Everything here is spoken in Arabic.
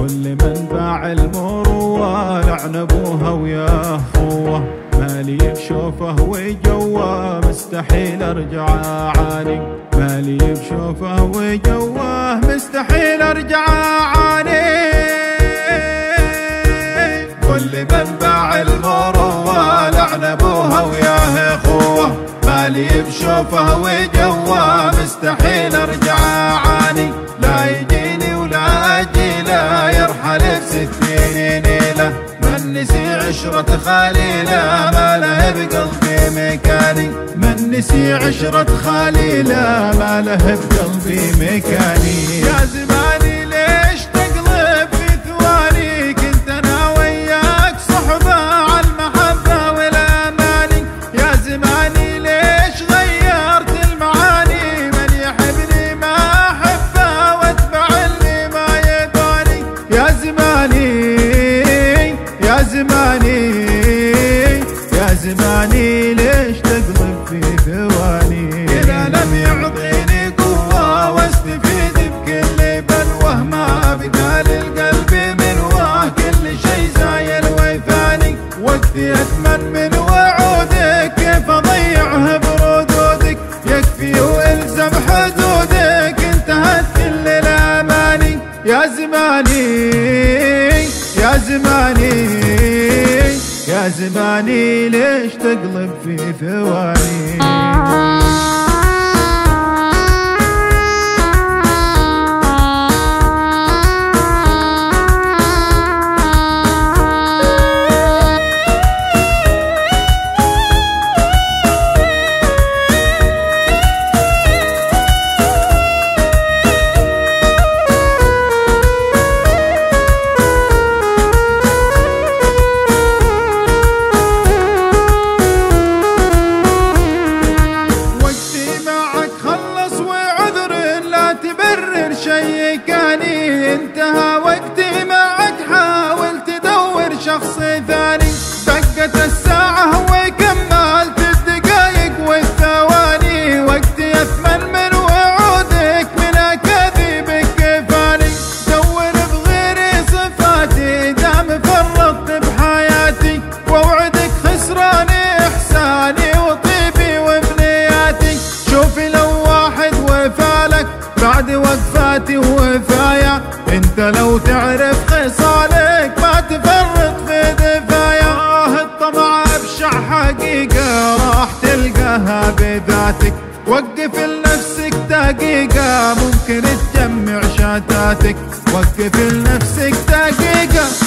كل من باع المروة لعن ابوها ويا اخوه، مالي بشوفه وجوه مستحيل ارجع اعاني، مالي بشوفه وجوه مستحيل ارجع اعاني. كل من باع المروة لعن ابوها ويا اخوه، مالي بشوفه وجوه مستحيل ارجع اعاني. لا يجيني ولا اجي لا يرحل ب60 نيله، من نسي عشرة خليله ما له بقلبي مكاني، من نسي عشرة خليله ما له بقلبي مكاني. يا زماني ليش تقلب في ثواني، كنت انا وياك صحبه عالمحبه والاماني. يا زماني ليش غيرت المعاني، من يحبني ما احبه واتبع اللي ما يباني. يا زماني يا زماني يا زماني ليش تقلب في ثواني، إذا لم يعطيني قوة واستفيد بكل بلوه، ما بقى للقلب منواه كل شي زايل ويفاني. وقتي أثمن من وعودك كيف أضيعه بردودك، يكفي والزم حدودك انتهت كل الأماني. يا زماني يا زماني يا زماني ليش تقلب في ثواني. شي كاني انتهى وقتي معك، حاول تدور شخص ثاني. دقت الساعة وكملت الدقايق والثواني، وقتي أثمن من وعودك من أكاذيبك كفاني. دور بغيري صفاتي دام فرطت بحياتي، وأوعدك خسراني إحساني وطيبي وبنياتي. شوفي لو واحد وفالك بعد وقفاتي ووفايا، انت لو تعرف خصالك ما تفرط في دفايا. الطمع ابشع حقيقة راح تلقاها بذاتك، وقف لنفسك دقيقة ممكن تجمع شتاتك، وقف لنفسك دقيقة